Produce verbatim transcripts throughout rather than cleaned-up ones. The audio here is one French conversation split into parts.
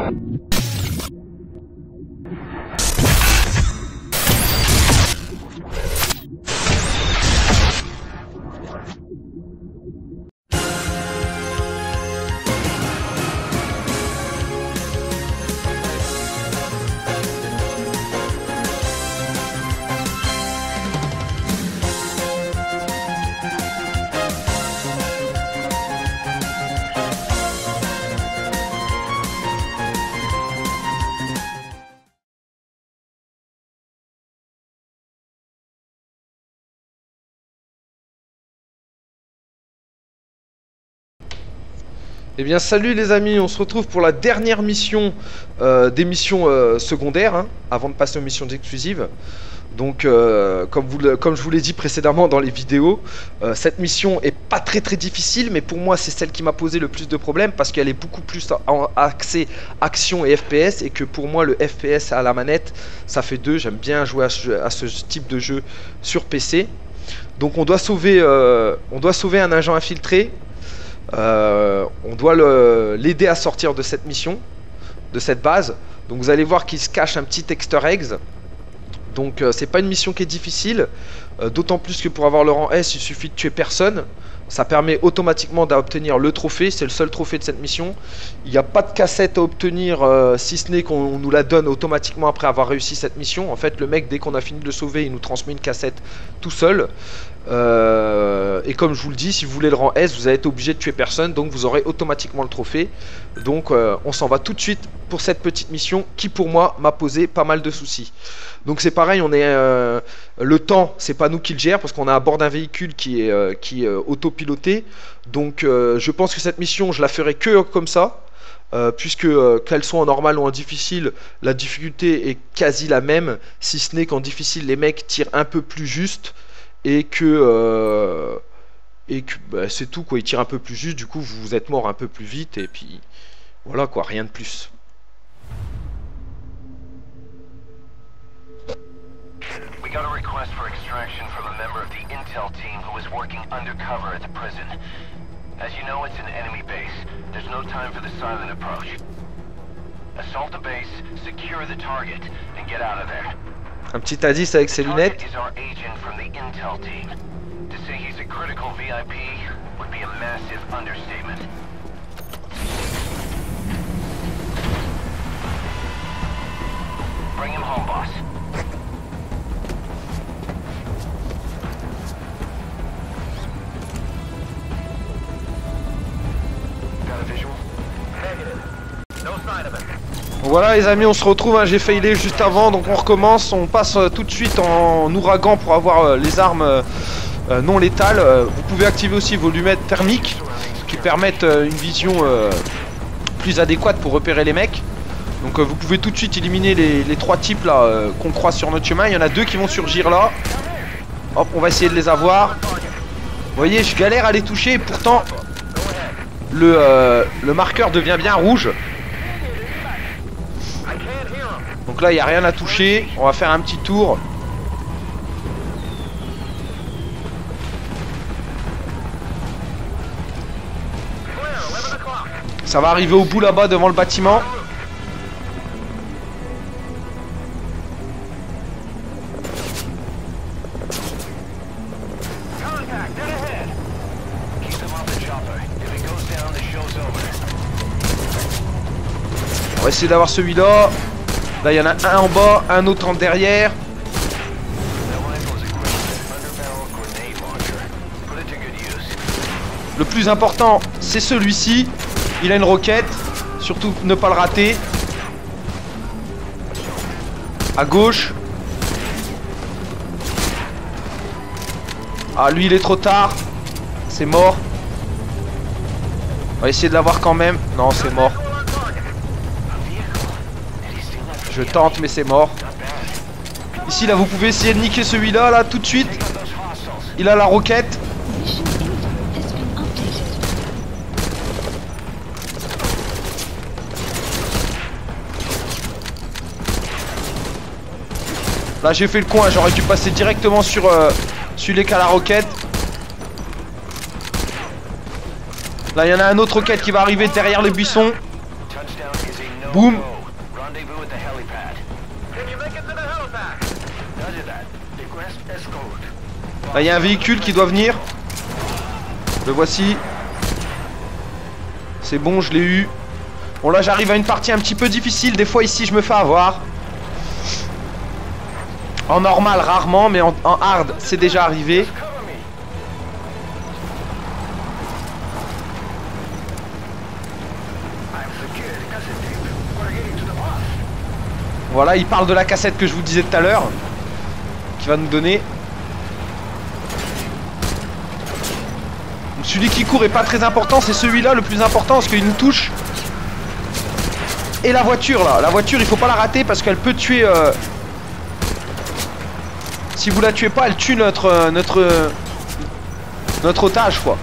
Eh bien salut les amis, on se retrouve pour la dernière mission euh, des missions euh, secondaires, hein, avant de passer aux missions exclusives. Donc euh, comme, vous le, comme je vous l'ai dit précédemment dans les vidéos, euh, cette mission est pas très très difficile, mais pour moi c'est celle qui m'a posé le plus de problèmes parce qu'elle est beaucoup plus axée action et F P S, et que pour moi le F P S à la manette ça fait deux. J'aime bien jouer à ce, à ce type de jeu sur P C. Donc on doit sauver, euh, on doit sauver un agent infiltré. Euh, on doit l'aider à sortir de cette mission, de cette base. Donc vous allez voir qu'il se cache un petit Easter eggs. Donc euh, c'est pas une mission qui est difficile, euh, d'autant plus que pour avoir le rang S il suffit de tuer personne. Ça permet automatiquement d'obtenir le trophée, c'est le seul trophée de cette mission. Il n'y a pas de cassette à obtenir, euh, si ce n'est qu'on nous la donne automatiquement après avoir réussi cette mission. En fait le mec, dès qu'on a fini de le sauver, il nous transmet une cassette tout seul. Euh, et comme je vous le dis, si vous voulez le rang S, vous allez être obligé de tuer personne, donc vous aurez automatiquement le trophée. Donc euh, on s'en va tout de suite pour cette petite mission qui pour moi m'a posé pas mal de soucis. Donc c'est pareil, on est euh, le temps, c'est pas nous qui le gère parce qu'on est à bord d'un véhicule qui est, euh, qui est euh, autopiloté. Donc euh, je pense que cette mission je la ferai que comme ça. Euh, puisque euh, qu'elle soit en normal ou en difficile, la difficulté est quasi la même, si ce n'est qu'en difficile les mecs tirent un peu plus juste. Et que, euh, et que bah, c'est tout quoi, il tire un peu plus juste, du coup vous êtes mort un peu plus vite, et puis voilà quoi, rien de plus. We got a request for extraction from a member of the intel team who is working undercover at the prison. As you know, it's an enemy base. There's no time for the silent approach. Assault the base, secure the target, and get out of there. Un petit indice avec ses lunettes. Voilà les amis, on se retrouve, hein, j'ai failli juste avant, donc on recommence, on passe euh, tout de suite en ouragan pour avoir euh, les armes euh, euh, non létales. Euh, vous pouvez activer aussi vos lunettes thermiques qui permettent euh, une vision euh, plus adéquate pour repérer les mecs. Donc euh, vous pouvez tout de suite éliminer les, les trois types là euh, qu'on croise sur notre chemin. Il y en a deux qui vont surgir là. Hop, on va essayer de les avoir. Vous voyez, je galère à les toucher et pourtant le, euh, le marqueur devient bien rouge. Donc là il n'y a rien à toucher, on va faire un petit tour. Ça va arriver au bout là-bas devant le bâtiment. On va essayer d'avoir celui-là. Là il y en a un en bas, un autre en derrière. Le plus important c'est celui-ci. Il a une roquette. Surtout ne pas le rater. À gauche. Ah lui il est trop tard. C'est mort. On va essayer de l'avoir quand même. Non c'est mort. Je tente mais c'est mort. Ici là vous pouvez essayer de niquer celui-là là tout de suite. Il a la roquette. Là j'ai fait le coin, j'aurais dû passer directement sur euh, celui qui a la roquette. Là il y en a un autre roquette qui va arriver derrière les buissons. Boum. Là, il y a un véhicule qui doit venir. Le voici. C'est bon, je l'ai eu. Bon, là, j'arrive à une partie un petit peu difficile. Des fois, ici, je me fais avoir. En normal, rarement, mais en, en hard, c'est déjà arrivé. Voilà, il parle de la cassette que je vous disais tout à l'heure, qui va nous donner. Celui qui court est pas très important, c'est celui-là le plus important parce qu'il nous touche. Et la voiture là, la voiture il faut pas la rater parce qu'elle peut tuer. Euh... Si vous la tuez pas, elle tue notre euh, notre euh, notre otage quoi.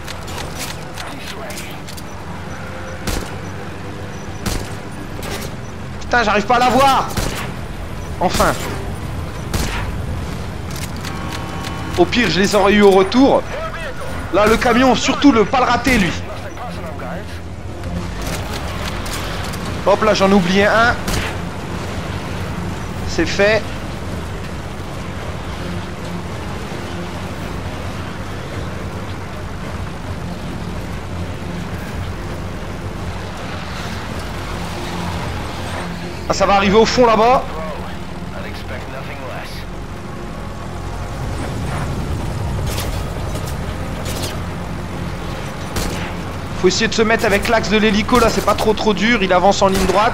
Putain, j'arrive pas à la voir. Enfin. Au pire, je les aurais eu au retour. Là, le camion, surtout le pas le rater, lui. Hop, là, j'en ai oublié un. C'est fait. Ah, ça va arriver au fond, là-bas. Faut essayer de se mettre avec l'axe de l'hélico là, c'est pas trop trop dur, il avance en ligne droite.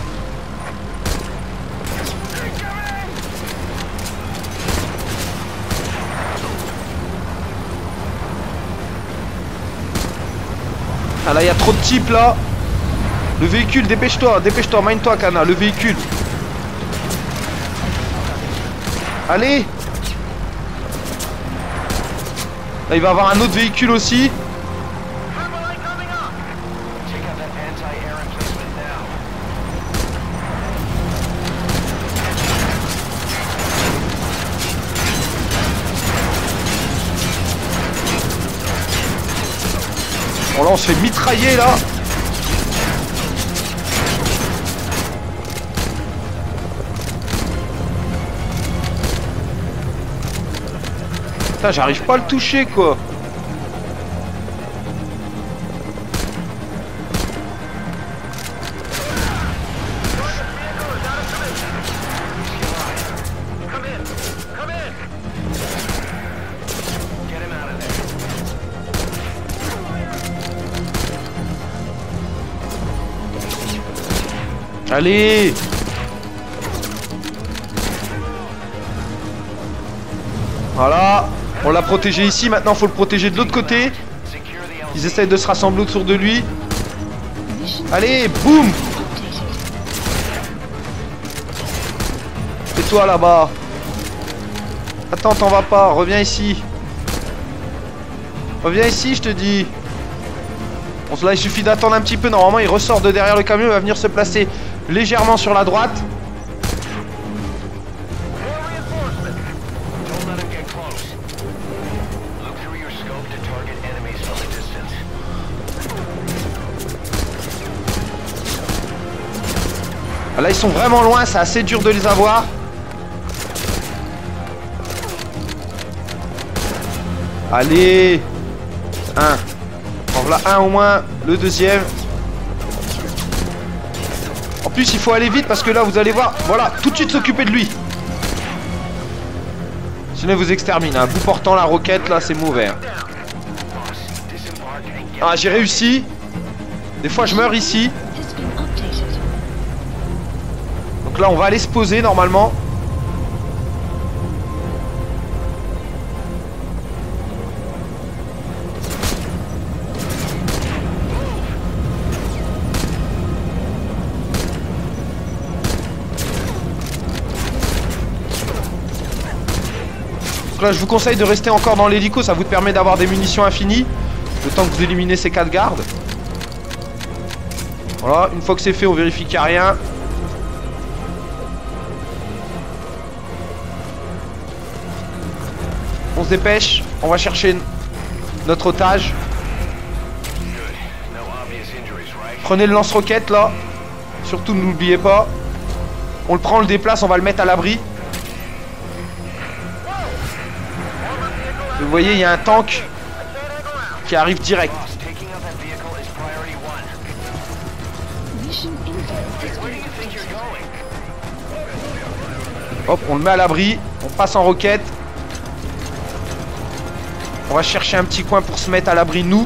Ah là il y a trop de types là. Le véhicule, dépêche-toi, dépêche-toi, mine-toi Kana, le véhicule. Allez. Là il va y avoir un autre véhicule aussi. Bon là on se fait mitrailler là. Putain j'arrive pas à le toucher quoi. Allez. Voilà. On l'a protégé ici, maintenant il faut le protéger de l'autre côté. Ils essayent de se rassembler autour de lui. Allez, boum. Et toi là-bas. Attends, t'en vas pas, reviens ici. Reviens ici, je te dis. Bon, là il suffit d'attendre un petit peu, normalement il ressort de derrière le camion, il va venir se placer légèrement sur la droite. Là ils sont vraiment loin, c'est assez dur de les avoir. Allez. Un. En voilà un au moins, le deuxième. En plus il faut aller vite parce que là vous allez voir, voilà, tout de suite s'occuper de lui. Sinon il vous extermine, hein. Vous portant la roquette là c'est mauvais. Hein. Ah j'ai réussi. Des fois je meurs ici. Donc là on va aller se poser normalement. Donc là je vous conseille de rester encore dans l'hélico, ça vous permet d'avoir des munitions infinies. Le temps que vous éliminez ces quatre gardes. Voilà, une fois que c'est fait on vérifie qu'il n'y a rien. On se dépêche, on va chercher notre otage. Prenez le lance-roquette là. Surtout n'oubliez pas. On le prend, on le déplace, on va le mettre à l'abri. Vous voyez, il y a un tank qui arrive direct. Hop, on le met à l'abri. On passe en roquette. On va chercher un petit coin pour se mettre à l'abri, nous.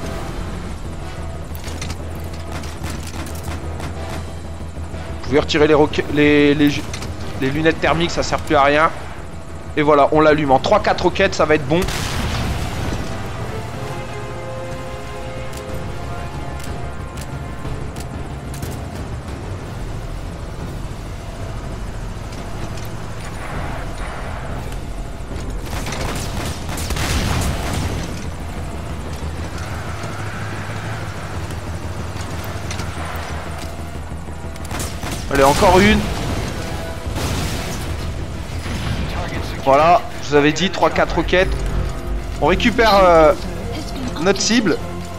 Vous pouvez retirer les, les, les, les lunettes thermiques, ça sert plus à rien. Et voilà, on l'allume. En trois quatre roquettes, ça va être bon. Allez, encore une. Voilà, je vous avais dit, trois quatre roquettes. On récupère euh, notre cible.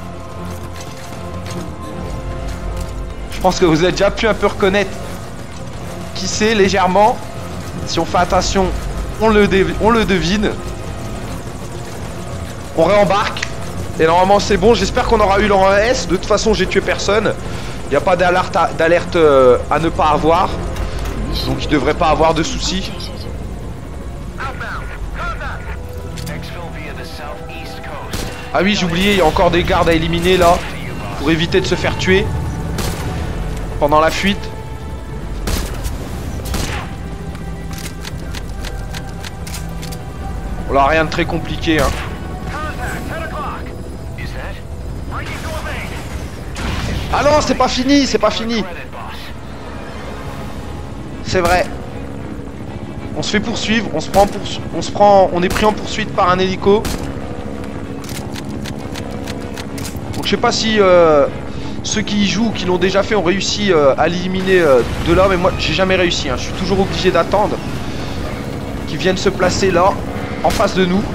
Je pense que vous avez déjà pu un peu reconnaître qui c'est légèrement. Si on fait attention, on le, on le devine. On réembarque. Et normalement c'est bon, j'espère qu'on aura eu l'en S. De toute façon j'ai tué personne. Il n'y a pas d'alerte à, d'alerte euh, à ne pas avoir. Donc il ne devrait pas avoir de soucis. Ah oui, j'ai oublié, il y a encore des gardes à éliminer là. Pour éviter de se faire tuer pendant la fuite. Voilà, rien de très compliqué hein. Ah non, c'est pas fini, c'est pas fini. C'est vrai. On se fait poursuivre, on se prend pour... on se prend, on est pris en poursuite par un hélico. Donc je sais pas si euh, ceux qui y jouent, qui l'ont déjà fait, ont réussi euh, à l'éliminer euh, de là, mais moi j'ai jamais réussi. Hein. Je suis toujours obligé d'attendre qu'ils viennent se placer là, en face de nous.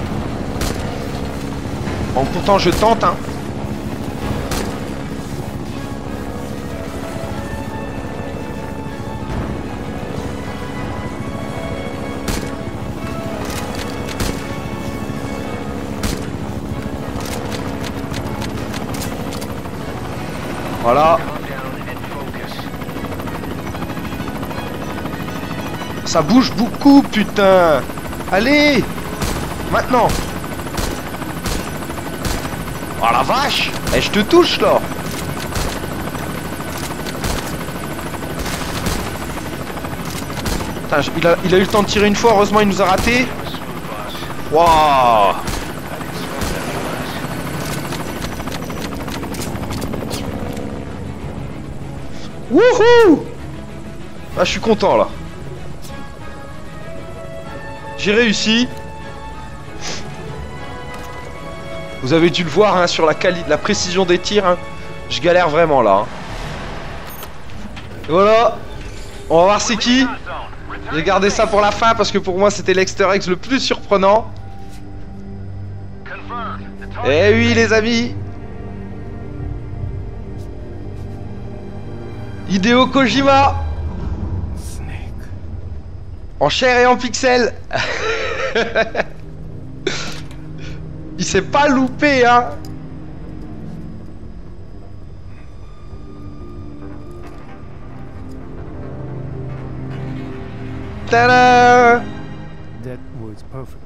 Bon, pourtant je tente. Hein. Voilà. Ça bouge beaucoup, putain. Allez. Maintenant. Oh la vache. Eh, je te touche, là. Putain, il a, il a eu le temps de tirer une fois. Heureusement, il nous a raté. Waouh. Wouhou! Ah, je suis content là. J'ai réussi. Vous avez dû le voir hein, sur la, la précision des tirs. Hein. Je galère vraiment là. Hein. Et voilà. On va voir c'est qui. J'ai gardé ça pour la fin parce que pour moi c'était l'Easter egg le plus surprenant. Eh oui les amis. Hideo Kojima. En chair et en pixels. Il s'est pas loupé hein. Tada! That was perfect.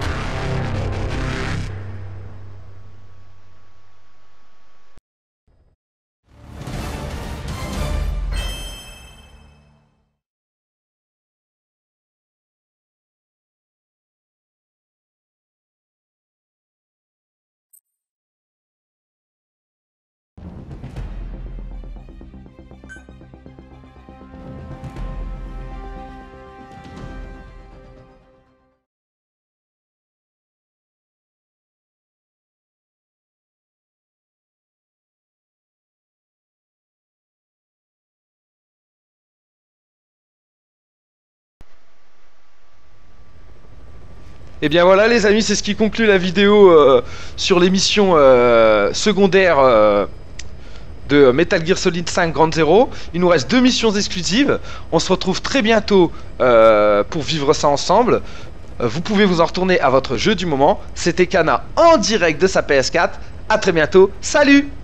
Et bien voilà les amis, c'est ce qui conclut la vidéo euh, sur les missions euh, secondaires euh, de Metal Gear Solid cinq Ground Zero. Il nous reste deux missions exclusives. On se retrouve très bientôt euh, pour vivre ça ensemble. Euh, vous pouvez vous en retourner à votre jeu du moment. C'était Kana en direct de sa P S quatre. A très bientôt. Salut!